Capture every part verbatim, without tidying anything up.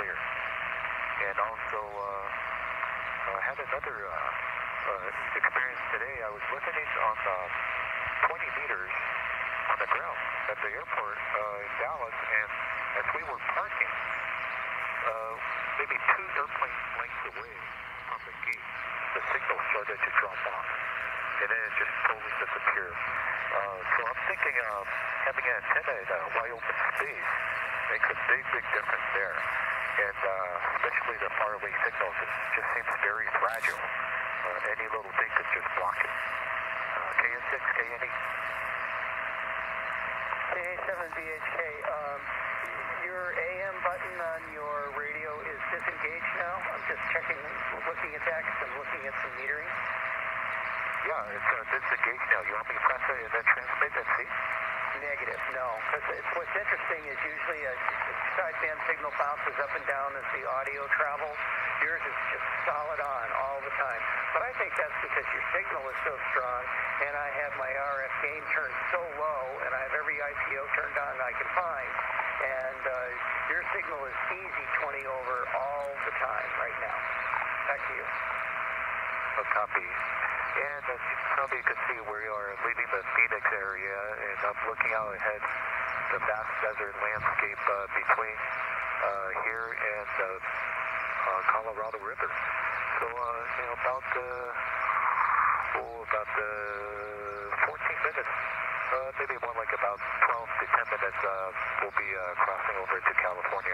clear. And also, uh, I had another uh, uh, experience today. I was listening on uh, twenty meters on the ground at the airport uh, in Dallas, and as we were parking, uh, maybe two airplane lengths away from the gate, the signal started to drop off, and then it just totally disappeared. Uh, so I'm thinking of having an antenna in a wide open space makes a big, big difference there. And uh, especially the faraway signals, it just seems very fragile. Uh, any little thing could just block it. Uh, K N six, K N E. K A seven B H K, um, your A M button on your radio is disengaged now. I'm just checking, looking at that because I'm looking at some metering. Yeah, it's uh, disengaged now. You want me to press it and then transmit and see? Negative, no. Because what's interesting is usually a sideband signal bounces up and down as the audio travels. Yours is just solid on all the time. But I think that's because your signal is so strong, and I have my R F gain turned so low, and I have every I P O turned on I can find. And uh, your signal is easy twenty over all the time right now. Back to you. A copy. And as you probably can see, we are leaving the Phoenix area, and I'm looking out ahead the vast desert landscape uh, between uh, here and the uh, Colorado River. So, uh, you know, about uh, oh, about uh, fourteen minutes, uh, maybe more like about twelve to ten minutes, uh, we'll be uh, crossing over to California.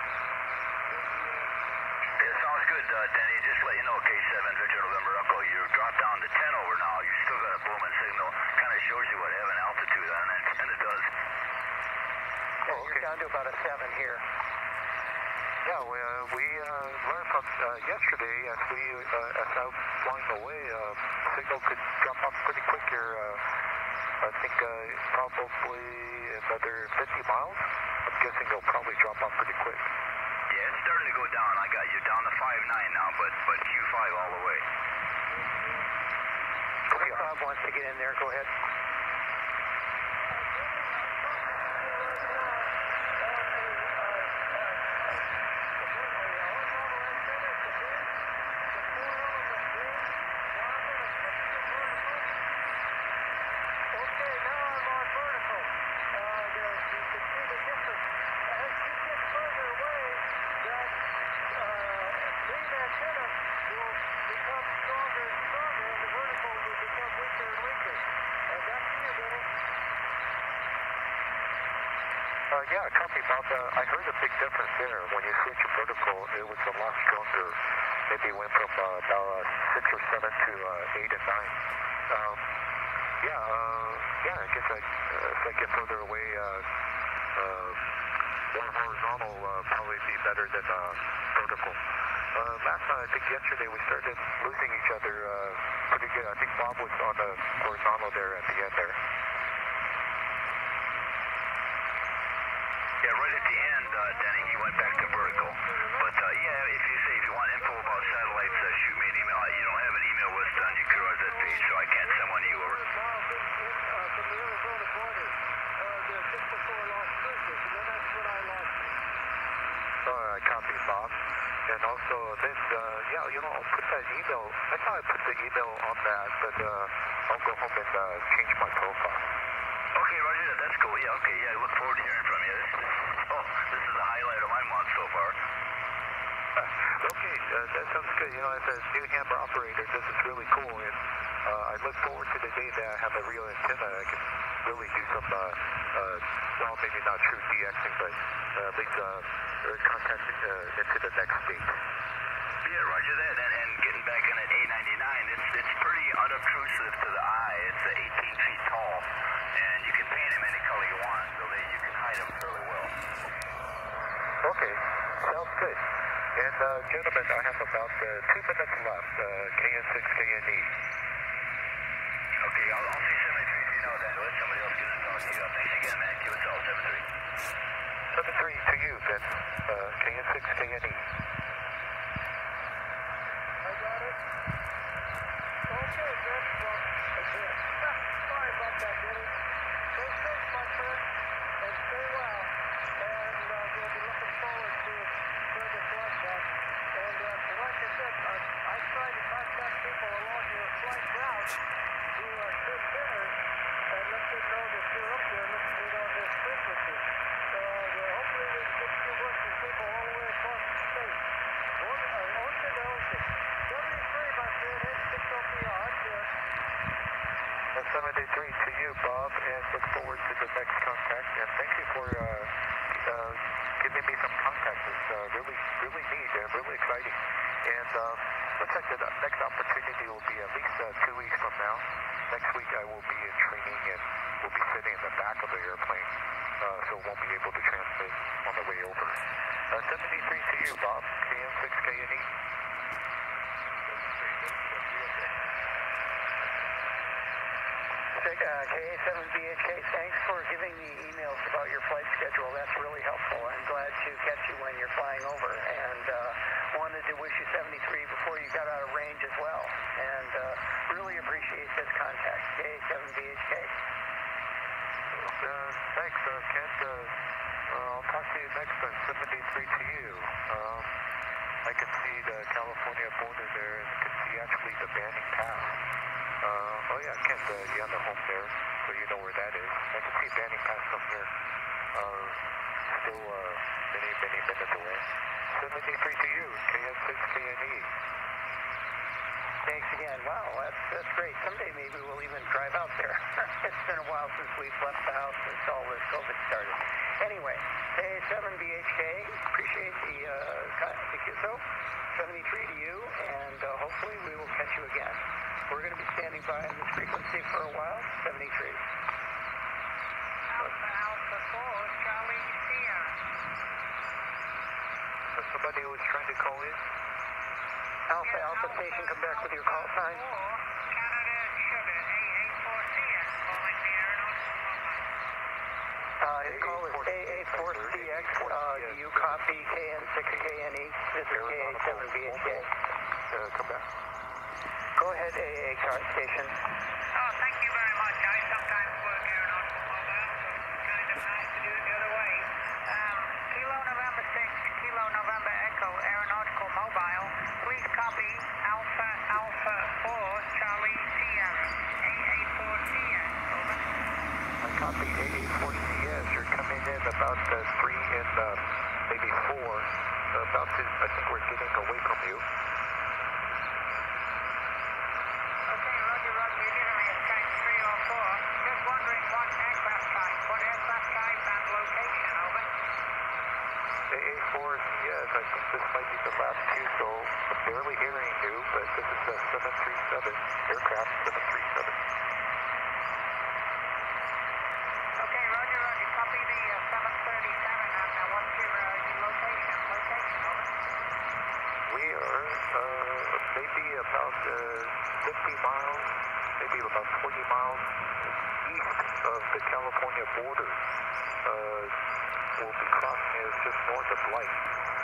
It sounds good, uh, Denny. Just to let you know, K seven, Victor November Echo, you're dropped down to ten over now. You still got a booming signal. Kind of shows you what having altitude on an antenna does. Yeah, oh, okay. You're down to about a seven here. Yeah, we, uh, we uh, learned from uh, yesterday as we uh, as I was flying away, uh, signal could drop off pretty quick here. Uh, I think uh, probably another fifty miles. I'm guessing it'll probably drop off pretty quick. Yeah, it's starting to go down. I got you down to five nine now, but but Q five all the way. Okay, Bob wants to get in there. Go ahead. Uh, yeah, copy, Bob. Uh, I heard a big difference there. When you switch vertical, it was a lot stronger. Maybe it went from uh, about uh, six or seven to uh, eight and nine. Um, yeah, uh, yeah. I guess I, uh, if I get further away, uh, uh, more horizontal uh, probably be better than uh, vertical. Uh, last time, I think yesterday, we started losing each other uh, pretty good. I think Bob was on the horizontal there at the end there. Yeah, right at the end, uh, Denny, he went back to vertical. But, uh, yeah, if you say if you want info about satellites, uh, shoot me an email. You don't have an email list on your Q R Z page, so I can't send one to you over. All right, copy, Bob. And also this, uh, yeah, you know, I'll put that email. I thought I put the email on that, but uh, I'll go home and uh, change my profile. Okay, Roger that. That's cool. Yeah, okay. Yeah, I look forward to hearing from you. This, this, oh, this is the highlight of my month so far. Uh, okay, uh, that sounds good. You know, as a new hammer operator, this is really cool. And uh, I look forward to the day that I have a real antenna. I can really do some, uh, uh, well, maybe not true DXing, but uh, at least uh, contact uh, into the next state. Yeah, Roger that. And, and getting back in at A ninety-nine, it's it's pretty unobtrusive to the eye. It's uh, eighteen feet tall, and you can paint them any color you want, so they, you can hide them fairly well. Okay, sounds good. And uh, gentlemen, I have about uh, two minutes left. Uh, K N six, K N E. Okay, I'll, I'll see seventy-three if you know that. Let somebody else get in touch with you. Thanks again, man. Q S L seven three. seven three to you, then. Uh, K N six, K N E. I got it. Okay, good. Well, again, sorry about that, Denny. Stay safe, my friend, and stay well. And uh, we'll be looking forward to further know that you're up there listening on this frequency. So uh, hopefully we can get you working people all the way across the state. On, uh, on to those at seventy-three, my friend, hit six O P R. seventy-three to you, Bob, and look forward to the next contact. And thank you for uh, uh, giving me some contact. It's uh, really, really neat and really exciting. And uh, looks like the next opportunity will be at least uh, two weeks from now. Next week I will be in training and will be sitting in the back of the airplane, uh, so won't be able to transmit on the way over. Uh, seventy-three to you, Bob, K N six K N E. Uh, K A seven B H K, thanks for giving me emails about your flight schedule. That's really helpful. I'm glad to catch you when you're flying over. And uh, wanted to wish you seventy-three before you got out of range as well. And uh, really appreciate this contact. K A seven B H K. Uh, thanks, uh, Kent. Uh, uh, I'll talk to you next time. seventy-three to you. Um, I can see the California border there, and I can see actually the Banning Pass. Uh, oh yeah, Kent, uh, you're on the home there, so you know where that is. I can see Banning Pass from here. Uh, still uh, many, many minutes away. seventy-three to you, K N six K N E. Thanks again. Wow, that's, that's great. Someday maybe we'll even drive out there. It's been a while since we've left the house since all this COVID started. Anyway, K A seven B H K, appreciate the, uh, the Q S O. seventy-three to you, and uh, hopefully we will catch you again. We're going to be standing by on this frequency for a while. seventy-three. Alpha, Alpha four, Charlie Sierra. Uh, somebody who was trying to call in? Alpha, Yes, Alpha Station, come back with your call sign. four, Canada Sugar, A A four C S, calling the aeronautical mobile. Uh, his call is A A four C X. Uh, do you copy K N six K N E? This is K A seven B H K. Uh, come back. Go ahead, A A car station. Oh, thank you very much. I sometimes work aeronautical mobile, so it's kind of nice to do it the other way. Um, Kilo November six, Kilo November Echo, aeronautical mobile. Please copy Alpha, Alpha four, Charlie Sierra, A A four C S, over. I copy A A four C S. You're coming in about uh, three and uh, maybe four. Uh, about to, I think we're getting away from you. Okay, Roger, Roger. You're giving me a strength three or four. Just wondering what aircraft type, what aircraft type and location, over. A A four C S, I think this might be the last two, so I'm barely hearing you, but this is the seven three seven, aircraft seven three seven. Okay, Roger, Roger. Copy the uh, seven thirty-seven, and uh, what's your, uh, your location? Location, over. We are uh, maybe about uh, fifty miles, maybe about twenty miles east of the California border. Uh, we'll be crossing it just north of Light.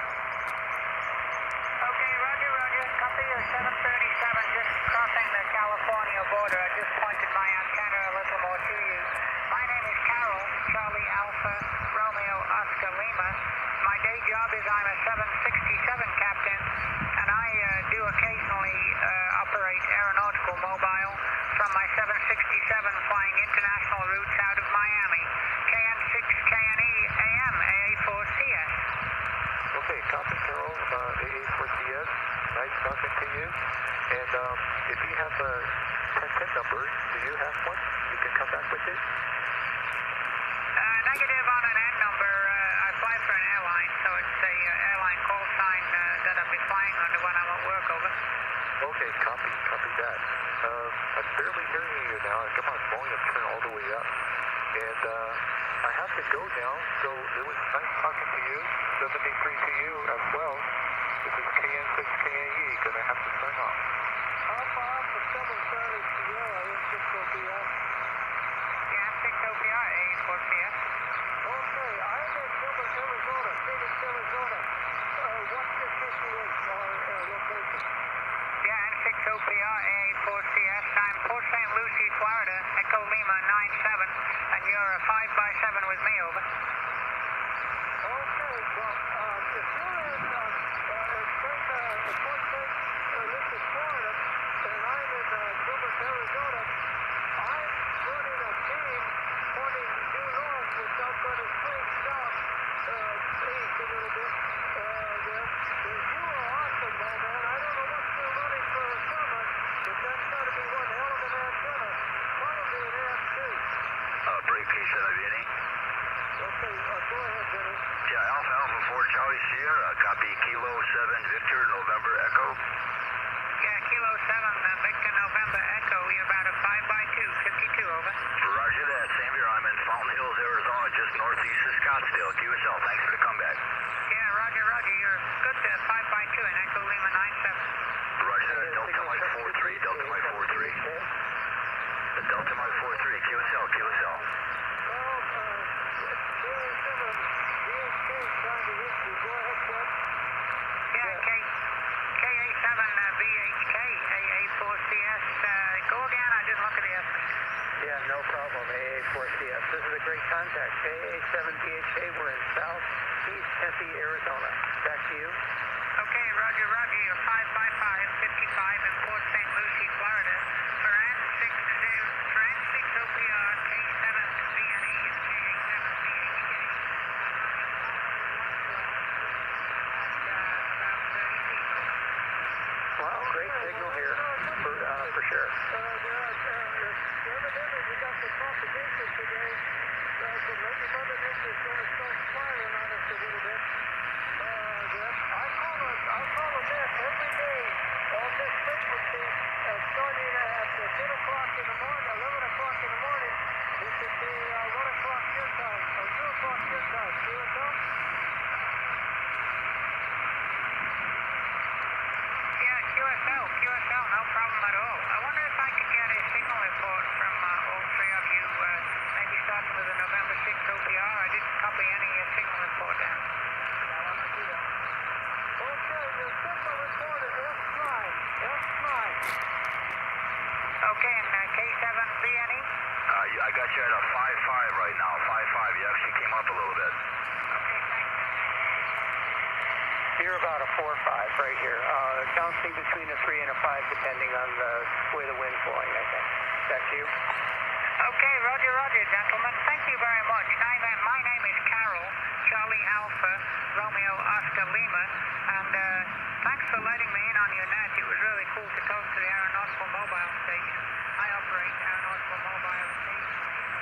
Okay, Roger, Roger. Copy your seven thirty-seven, just crossing the California border. I just pointed my antenna a little more to you. My name is Carol, Charlie Alpha, Romeo Oscar Lima. My day job is I'm a seven sixty-seven captain, and I uh, do occasionally uh, operate aeronautical mobile from my seven sixty-seven flying international routes out of Miami. K N six K N E A M, A A four C S. Okay, copy, Carol, uh, A A four C S. Nice talking to you. And um, if you have a ten ten number, do you have one? You can come back with it? Uh, negative on an N number. Uh, I fly for an airline, so it's a uh, airline call sign uh, that I'll be flying under when I'm at work, over. Okay, copy, copy that. Um, I'm barely hearing you now. Come on, volume turn all the way up. And uh, I have to go now, so it was nice talking to you. seventy-three to you as well. This is K N six K N E, gonna have to turn off. Alpha, Alpha seven Charlie Sierra, in six O P R. Yeah, six O P R, A A four C S. Okay, I'm in Gilbert, Arizona, Phoenix, Arizona. Uh, what's your situation or uh, location? Yeah, N six O P R, A A four C S. I'm Port Saint Lucie, Florida, Echo Lima nine seven, and you're a five by seven with me, over. Okay, well, uh, if you're in uh, uh, Saint, uh, Port Saint uh, Lucie, Florida, and I'm in uh, Gilbert, Arizona, I'm running a team uh, eased a little bit. Uh, there. You are awesome, my man. I don't know what you're running for a summer, but that's got to be one hell of an antenna. Probably an A M two. Uh, break K seven B N E. Okay, uh, go ahead, Denny. Yeah, Alpha Alpha four Charlie Sierra, copy Kilo seven Victor November Echo. Yeah, Kilo seven uh, Victor November Echo. You're about a five by two, fifty-two, over. Roger that. Same here. I'm in Fountain Hills, Arizona, just northeast of Scottsdale. Q S L, thanks for the comeback. Yeah, Roger, Roger. You're good to five by two in Echo Lima nine seven. Roger that. Delta Mike four three, Delta Mike four three. The Delta Mike four three, Q S L, Q S L. Well, uh, K A seven B H K is trying to reach you. Go ahead, Fred. Yeah, K, K A seven uh, B H K, A A four C S. Uh, go again. I didn't look at the estimate. Yeah, no problem. A A four C S. This is a great contact. K A seven B H K. We're in southeast Tempe, Arizona. Back to you. Okay, Roger, Roger. You're five by five, fifty-five in Port Saint Lucie, Florida. For A N six, for A N six O P R, K seven B N E, and K A seven B H K. At uh, about thirty feet. Wow, great signal here, for, uh, for sure. Uh, uh, uh, evidently we got some propagation today. Uh, so maybe Mother Nature's going to start firing on us a little bit. Uh, that, I call a, I call a net every day on this frequency, uh, starting at uh, ten o'clock in the morning, eleven o'clock in the morning, which would be uh, one o'clock your time, or two o'clock your time. Q S L? Yeah, Q S L, Q S L, no problem at all. I wonder if I could get a signal report from uh, all three of you, uh, maybe starting with the November sixth O P R. I didn't copy any uh, signal report down. Okay, your signal report is F nine. F nine. Okay, and uh, K seven B N E? Uh, you, I got you at a five five right now. five five. You actually came up a little bit. Okay, thanks. You're about a four five right here. Uh, bouncing between a three and a five depending on the way the wind's blowing, I think. Back to you. Okay, Roger, Roger, gentlemen. Thank you very much. Now then, my name is Carol, Charlie Alpha, Romeo Oscar Lima, and uh, thanks for letting me in on your net. It was really cool to talk to the Aeronautical Mobile Station. I operate Aeronautical Mobile Station.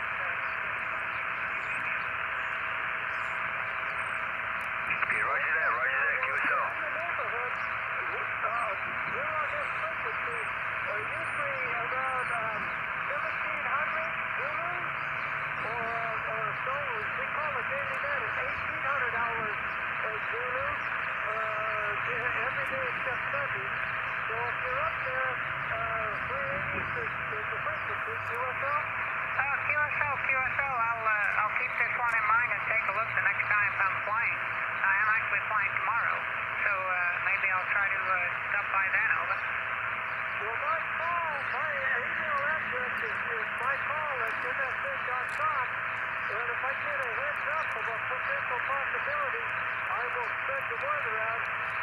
Okay, roger that, roger that. Q S L. In the neighborhood, uh, we're on this frequency, uh, usually around um, seventeen hundred Zulu, or, or so. We call it daily net at eighteen hundred hours uh, Zulu, uh, every day except Sunday. So if you're up there, uh, three eighty is, is the frequency. Q S L? Oh, Q S L, Q S L. I'll, uh, I'll keep this one in mind and take a look the next time I'm flying. I am actually flying tomorrow, so uh, maybe I'll try to uh, stop by then, over. Well, my call, my email address is, is my call at M S N dot com, and if I get a heads up of a potential possibility, I will spread the word around.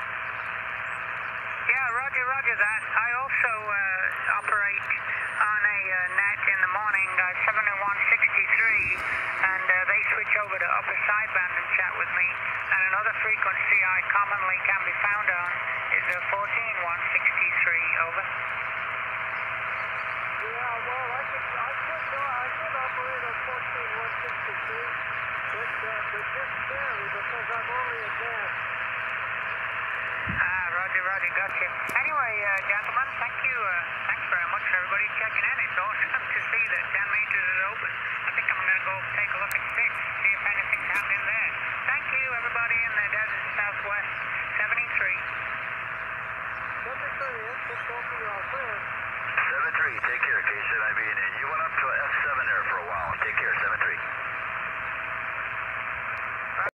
Yeah, roger, roger that. I also uh, operate on a uh, net in the morning, uh, seventy-one sixty-three, and uh, they switch over to upper sideband and chat with me. And another frequency I commonly can be found on is uh, fourteen one sixty-three, over. Yeah, well, I could, I could, uh, I could operate on fourteen one sixty-three, but, uh, but just barely because I'm only a net. Ah, roger, roger, gotcha. Anyway, uh, gentlemen, thank you. Uh, thanks very much for everybody checking in. It's awesome to see that ten meters is open. I think I'm going to go take a look at six, see if anything's happening there. Thank you, everybody in the desert southwest, seventy-three. seventy-three, it's just open your friend. seven three, take care, K seven B N E. You went up to F seven there for a while. Take care, seven